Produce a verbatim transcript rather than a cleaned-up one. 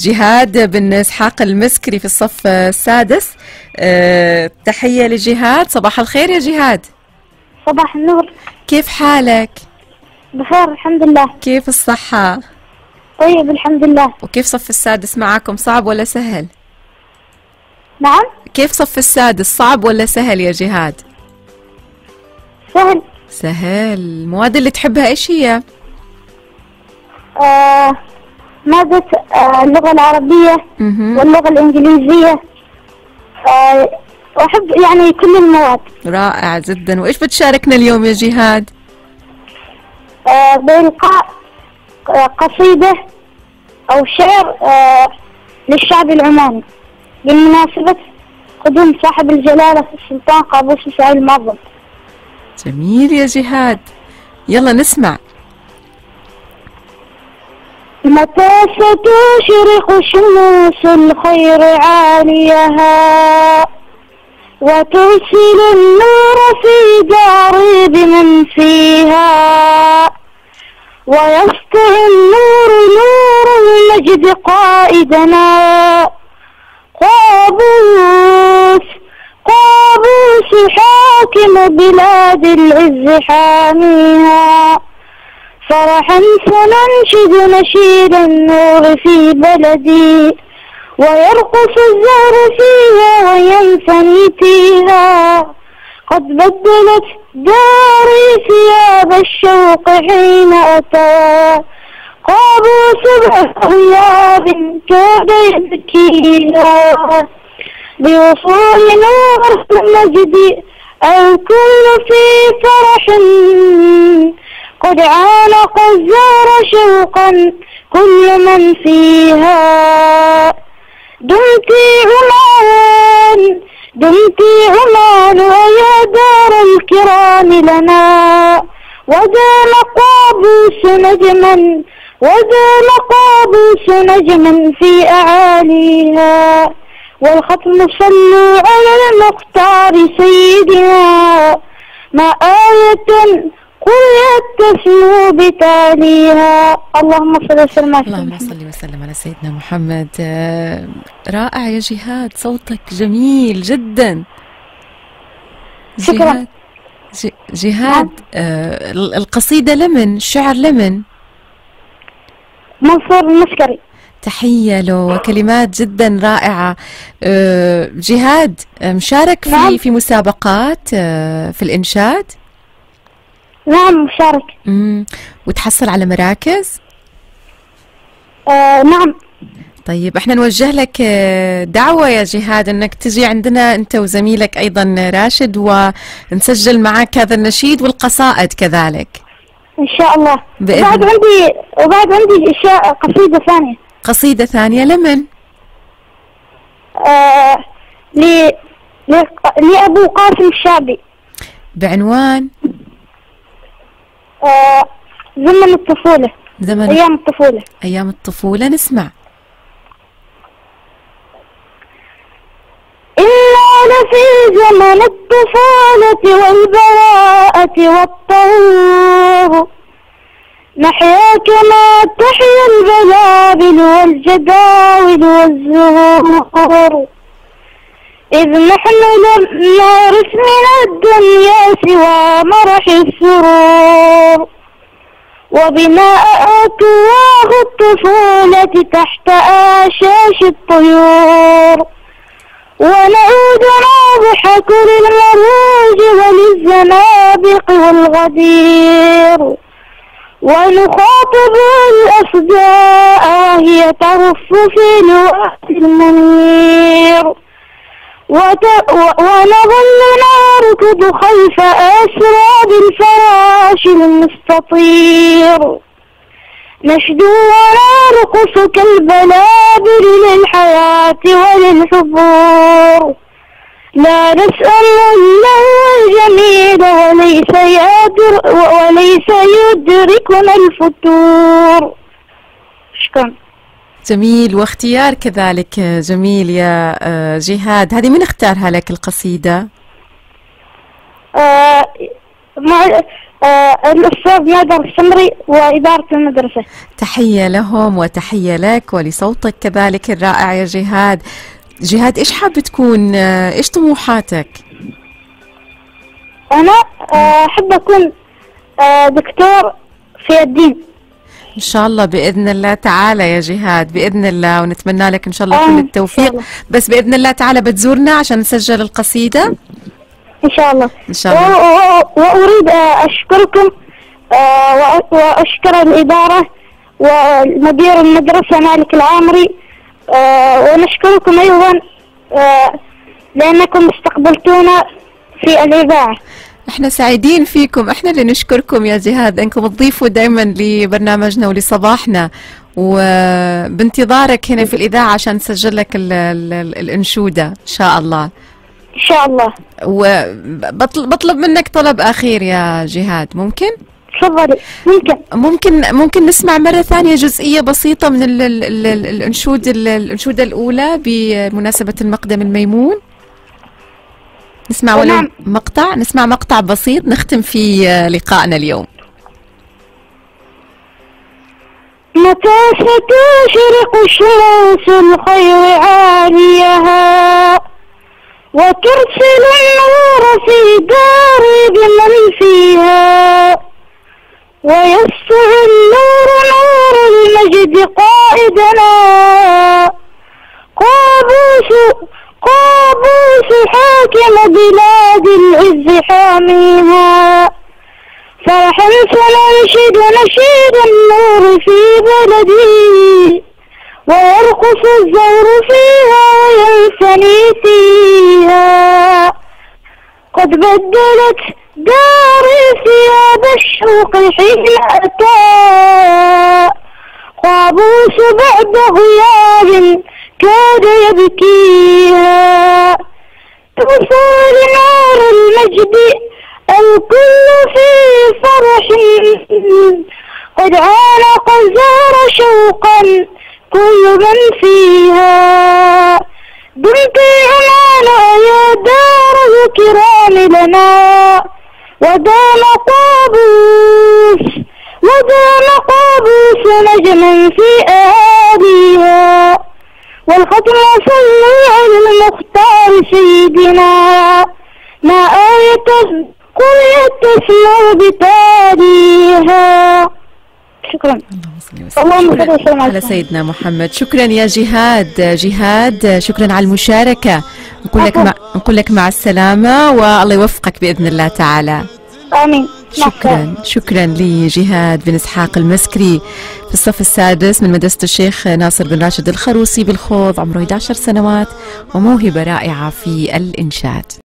جهاد بن إسحاق المسكري في الصف السادس. أه تحية لجهاد. صباح الخير يا جهاد. صباح النور. كيف حالك؟ بخير الحمد لله. كيف الصحة؟ طيب الحمد لله. وكيف صف السادس معاكم، صعب ولا سهل؟ نعم؟ كيف صف السادس، صعب ولا سهل يا جهاد؟ سهل. سهل. المواد اللي تحبها ايش هي؟ آه مادة آه اللغة العربية مهم. واللغة الإنجليزية. آه وأحب يعني كل المواد. رائع جدا. وإيش بتشاركنا اليوم يا جهاد؟ آه بإلقاء قصيدة أو شعر آه للشعب العماني بمناسبة قدوم صاحب الجلالة السلطان قابوس سعيد المعظم. جميل يا جهاد، يلا نسمع. متى ستشرق شموس الخير عاليها وترسل النور في دارب من فيها ويسطع النور نور المجد قائدنا قابوس قابوس حاكم بلاد العز حاميها فرحا سننشد نشيد النور في بلدي ويرقص الزهر فيها وينثني فيها قد بدلت داري ثياب الشوق حين أتى قابوس بأثياب كاد يبكيها بوصول نور المجد الكل في فرح قد عانق الزهر شوقا كل من فيها دمت عمان دمت عمان ويا دار الكرام لنا ودام قابوس نجما ودام قابوس نجما في أعاليها والختم صلوا على المختار سيدنا ما آية قرأت تسمو بتاليها. اللهم صل وسلم على اللهم صل وسلم على سيدنا محمد. آه رائع يا جهاد، صوتك جميل جدا. شكرا. جهاد, جهاد آه القصيدة لمن؟ الشعر لمن؟ منصور المسكري. تحية له وكلمات جدا رائعة. آه جهاد مشارك في نعم. في مسابقات آه في الإنشاد؟ نعم مشارك. امم وتحصل على مراكز؟ آه نعم. طيب احنا نوجه لك دعوة يا جهاد انك تجي عندنا انت وزميلك ايضا راشد ونسجل معك هذا النشيد والقصائد كذلك ان شاء الله. بإذن. وبعد عندي وبعد عندي اشياء قصيدة ثانية. قصيدة ثانية لمن؟ آه ل لأبو قاسم الشعبي بعنوان آه زمن الطفولة. زمن أيام الطفولة. أيام الطفولة. نسمع. إنا لفي زمن الطفولة والبراءة والطهور نحيا كما تحيا البلابل والجداول والزهور إذ نحن لم نورث من الدنيا سوى مرح السرور وبناء أكواه الطفولة تحت آشاش الطيور ونعود نضحك للمروج وللزنابق والغدير ونخاطب الأصداء وهي ترف في الوقت المنير ونظل نركض خلف أسراب الفراش المستطير نشدو ونرقص كالبلابل للحياة وللحبور لا نسأل الله الجميل وليس يدر وليس يدركنا الفتور. شكرا. جميل واختيار كذلك جميل يا جهاد. هذه من اختارها لك القصيدة؟ آه مع آه الأستاذ نادر السمري وإدارة المدرسة. تحية لهم وتحية لك ولصوتك كذلك الرائع يا جهاد. جهاد، إيش حاب تكون؟ إيش طموحاتك؟ أنا آه أحب أكون آه دكتور في الدين إن شاء الله بإذن الله تعالى يا جهاد، بإذن الله، ونتمنى لك إن شاء الله كل التوفيق. بس بإذن الله تعالى بتزورنا عشان نسجل القصيدة إن شاء الله. إن شاء الله. وأريد أشكركم وأشكر الإدارة ومدير المدرسة مالك العامري، ونشكركم أيضا لأنكم استقبلتونا في الإذاعة. احنا سعيدين فيكم، احنا اللي نشكركم يا جهاد انكم تضيفوا دائما لبرنامجنا ولصباحنا، وبانتظارك هنا في الإذاعة عشان نسجل لك ال ال الأنشودة إن شاء الله. إن شاء الله. وبطلب منك طلب أخير يا جهاد، ممكن؟ تفضلي. ممكن ممكن ممكن نسمع مرة ثانية جزئية بسيطة من ال ال ال الأنشود الأنشودة الأولى بمناسبة المقدم الميمون؟ نسمع ولو نعم. مقطع، نسمع مقطع بسيط نختم فيه لقائنا اليوم. متى ستشرق شموس الخير عاليها وترسل النور في دار بمن فيها ويسع النور نور المجد قائدنا قابوس قابوس حاكم بلاد العز حاميها فرحا سننشد نشيد النور في بلدي ويرقص الزور فيها وينثني فيها قد بدلت داري ثياب الشوق حين أتى قابوس بعد غياب كاد يبكيها توصل نار المجد الكل في فرح قد عانق الزهر شوقا كل من فيها دمت أمانا يا دار الكرام لنا ودام قابوس ودام قابوس نجما في آليها والختم صلوا على المختار سيدنا ما آية قل تسمع بتاليها. شكرا. اللهم صل وسلم على سيدنا محمد. شكرا يا جهاد. جهاد شكرا على المشاركة. نقول لك مع نقول لك مع السلامة والله يوفقك بإذن الله تعالى. آمين. شكرا شكرا لجهاد بن إسحاق المسكري في الصف السادس من مدرسة الشيخ ناصر بن راشد الخروصي بالخوض، عمره إحدى عشرة سنوات وموهبة رائعة في الإنشاد.